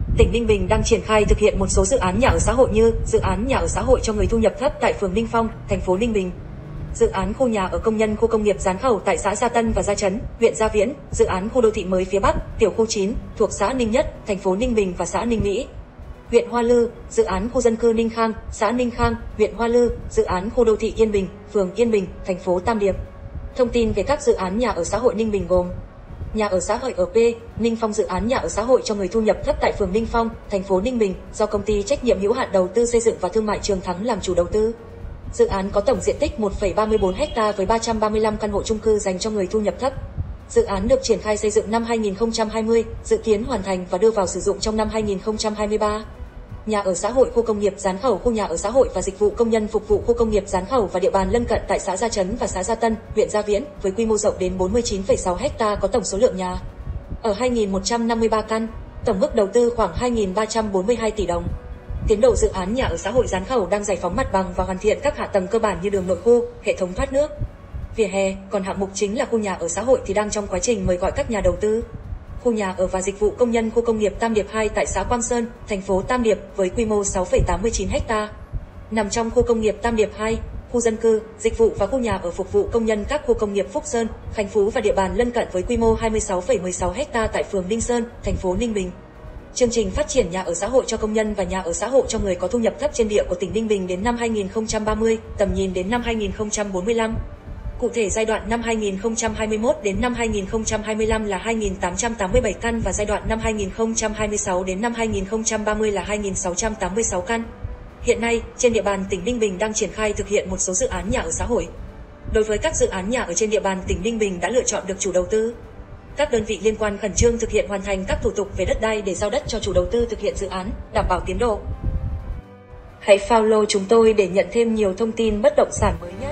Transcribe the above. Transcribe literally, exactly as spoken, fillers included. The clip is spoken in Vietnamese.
Tỉnh Ninh Bình đang triển khai thực hiện một số dự án nhà ở xã hội như dự án nhà ở xã hội cho người thu nhập thấp tại phường Ninh Phong, thành phố Ninh Bình. Dự án khu nhà ở công nhân khu công nghiệp Gián Khẩu tại xã Gia Tân và Gia Chấn, huyện Gia Viễn, dự án khu đô thị mới phía Bắc, tiểu khu chín, thuộc xã Ninh Nhất, thành phố Ninh Bình và xã Ninh Mỹ. Huyện Hoa Lư, dự án khu dân cư Ninh Khang, xã Ninh Khang, huyện Hoa Lư, dự án khu đô thị Yên Bình, phường Yên Bình, thành phố Tam Điệp. Thông tin về các dự án nhà ở xã hội Ninh Bình gồm: nhà ở xã hội ở P, Ninh Phong, dự án nhà ở xã hội cho người thu nhập thấp tại phường Ninh Phong, thành phố Ninh Bình, do công ty trách nhiệm hữu hạn đầu tư xây dựng và thương mại Trường Thắng làm chủ đầu tư. Dự án có tổng diện tích một phẩy ba mươi bốn héc ta với ba trăm ba mươi lăm căn hộ chung cư dành cho người thu nhập thấp. Dự án được triển khai xây dựng năm hai nghìn không trăm hai mươi, dự kiến hoàn thành và đưa vào sử dụng trong năm hai nghìn không trăm hai mươi ba. Nhà ở xã hội khu công nghiệp Gián Khẩu, khu nhà ở xã hội và dịch vụ công nhân phục vụ khu công nghiệp Gián Khẩu và địa bàn lân cận tại xã Gia Chấn và xã Gia Tân, huyện Gia Viễn, với quy mô rộng đến bốn mươi chín phẩy sáu héc ta, có tổng số lượng nhà ở hai nghìn một trăm năm mươi ba căn, tổng mức đầu tư khoảng hai nghìn ba trăm bốn mươi hai tỷ đồng. Tiến độ dự án nhà ở xã hội Gián Khẩu đang giải phóng mặt bằng và hoàn thiện các hạ tầng cơ bản như đường nội khu, hệ thống thoát nước, vỉa hè, còn hạng mục chính là khu nhà ở xã hội thì đang trong quá trình mời gọi các nhà đầu tư. Khu nhà ở và dịch vụ công nhân khu công nghiệp Tam Điệp hai tại xã Quang Sơn, thành phố Tam Điệp với quy mô sáu phẩy tám mươi chín héc ta. Nằm trong khu công nghiệp Tam Điệp hai, khu dân cư, dịch vụ và khu nhà ở phục vụ công nhân các khu công nghiệp Phúc Sơn, Khánh Phú và địa bàn lân cận với quy mô hai mươi sáu phẩy mười sáu héc ta tại phường Ninh Sơn, thành phố Ninh Bình. Chương trình phát triển nhà ở xã hội cho công nhân và nhà ở xã hội cho người có thu nhập thấp trên địa của tỉnh Ninh Bình đến năm hai nghìn không trăm ba mươi, tầm nhìn đến năm hai nghìn không trăm bốn mươi lăm. Cụ thể giai đoạn năm hai nghìn không trăm hai mươi mốt đến năm hai nghìn không trăm hai mươi lăm là hai nghìn tám trăm tám mươi bảy căn và giai đoạn năm hai nghìn không trăm hai mươi sáu đến năm hai nghìn không trăm ba mươi là hai nghìn sáu trăm tám mươi sáu căn. Hiện nay, trên địa bàn tỉnh Ninh Bình đang triển khai thực hiện một số dự án nhà ở xã hội. Đối với các dự án nhà ở trên địa bàn tỉnh Ninh Bình đã lựa chọn được chủ đầu tư, các đơn vị liên quan khẩn trương thực hiện hoàn thành các thủ tục về đất đai để giao đất cho chủ đầu tư thực hiện dự án, đảm bảo tiến độ. Hãy follow chúng tôi để nhận thêm nhiều thông tin bất động sản mới nhé!